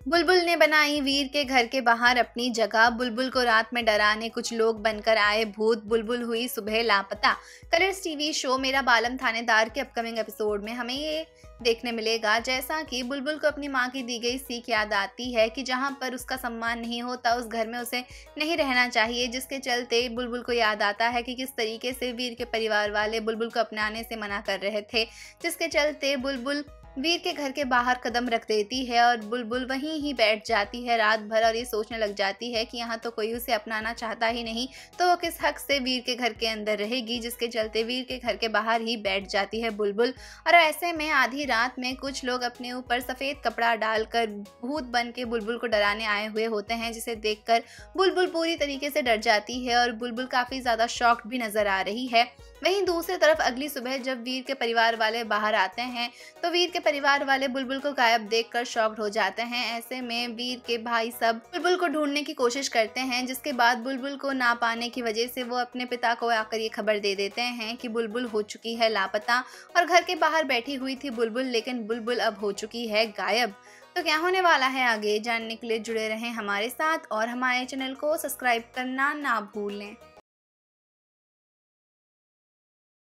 बुलबुल ने बनाई वीर के घर के बाहर अपनी जगह। बुलबुल को रात में डराने कुछ लोग बनकर आए भूत। बुलबुल हुई सुबह लापता। कलर्स टीवी शो मेरा बालम थानेदार के अपकमिंग एपिसोड में हमें ये देखने मिलेगा जैसा कि बुलबुल को अपनी माँ की दी गई सीख याद आती है कि जहाँ पर उसका सम्मान नहीं होता उस घर में उसे नहीं रहना चाहिए, जिसके चलते बुलबुल को याद आता है कि किस तरीके से वीर के परिवार वाले बुलबुल को अपनाने से मना कर रहे थे, जिसके चलते बुलबुल वीर के घर के बाहर कदम रख देती है और बुलबुल वहीं ही बैठ जाती है रात भर और ये सोचने लग जाती है कि यहाँ तो कोई उसे अपनाना चाहता ही नहीं, तो वो किस हक से वीर के घर के अंदर रहेगी, जिसके चलते वीर के घर के बाहर ही बैठ जाती है बुलबुल। और ऐसे में आधी रात में कुछ लोग अपने ऊपर सफ़ेद कपड़ा डालकर भूत बन के बुलबुल को डराने आए हुए होते हैं, जिसे देखकर बुलबुल पूरी तरीके से डर जाती है और बुलबुल काफ़ी ज़्यादा शॉक्ड भी नज़र आ रही है। वहीं दूसरी तरफ अगली सुबह जब वीर के परिवार वाले बाहर आते हैं तो वीर के परिवार वाले बुलबुल को गायब देखकर शॉक्ड हो जाते हैं। ऐसे में वीर के भाई सब बुलबुल को ढूंढने की कोशिश करते हैं, जिसके बाद बुलबुल को ना पाने की वजह से वो अपने पिता को आकर ये खबर दे देते हैं कि बुलबुल हो चुकी है लापता और घर के बाहर बैठी हुई थी बुलबुल, लेकिन बुलबुल अब हो चुकी है गायब। तो क्या होने वाला है आगे जानने के लिए जुड़े रहें हमारे साथ और हमारे चैनल को सब्सक्राइब करना ना भूलें।